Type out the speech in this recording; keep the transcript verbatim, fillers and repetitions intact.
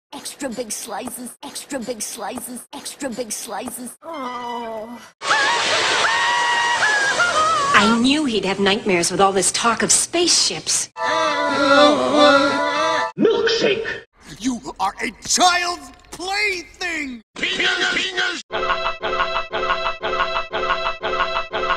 extra big slices, extra big slices, extra big slices. Oh. I knew he'd have nightmares with all this talk of spaceships. Milkshake! You are a child's plaything! Fingers, fingers!